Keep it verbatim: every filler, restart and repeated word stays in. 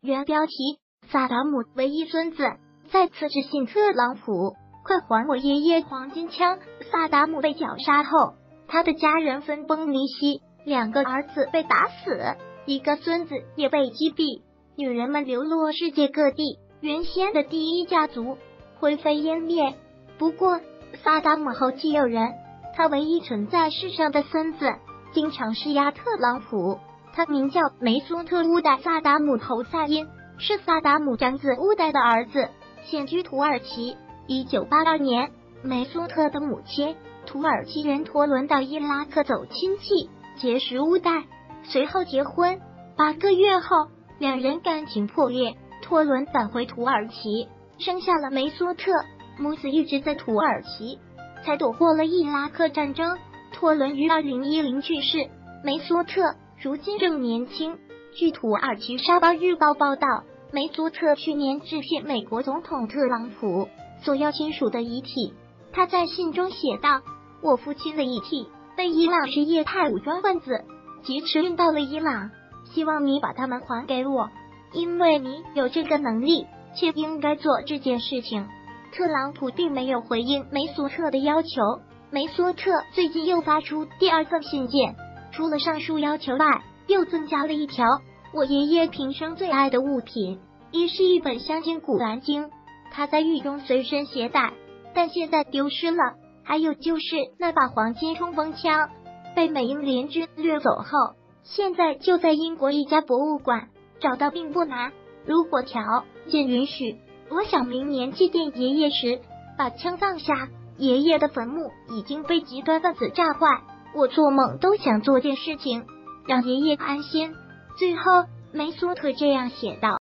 原标题：萨达姆唯一孙子再次致信特朗普，快还我爷爷黄金枪！萨达姆被绞杀后，他的家人分崩离析，两个儿子被打死，一个孙子也被击毙，女人们流落世界各地，原先的第一家族灰飞烟灭。不过，萨达姆后继有人，他唯一存在世上的孙子经常施压特朗普，他名叫梅苏特·乌代，萨达姆侯赛因是萨达姆长子乌代的儿子，现居土耳其。一九八二年，梅苏特的母亲土耳其人托伦到伊拉克走亲戚，结识乌代，随后结婚。八个月后，两人感情破裂，托伦返回土耳其，生下了梅苏特。母子一直在土耳其，才躲过了伊拉克战争。托伦于二零一零去世，梅苏特如今正年轻。据土耳其沙巴日报报道，梅苏特去年致信美国总统特朗普，索要亲属的遗体。他在信中写道：我父亲的遗体被伊朗什叶派武装分子劫持运到了伊朗，希望你把他们还给我，因为你有这个能力，且应该做这件事情。特朗普并没有回应梅苏特的要求。梅苏特最近又发出第二份信件，除了上述要求外，又增加了一条：我爷爷平生最爱的物品，一是一本镶金古兰经，他在狱中随身携带，但现在丢失了；还有就是那把黄金冲锋枪，被美英联军掠走后，现在就在英国一家博物馆，找到并不难。如果条件允许，我想明年祭奠爷爷时把枪放下。爷爷的坟墓已经被极端分子炸坏，我做梦都想做件事情，让爷爷安心。最后，梅苏特这样写道。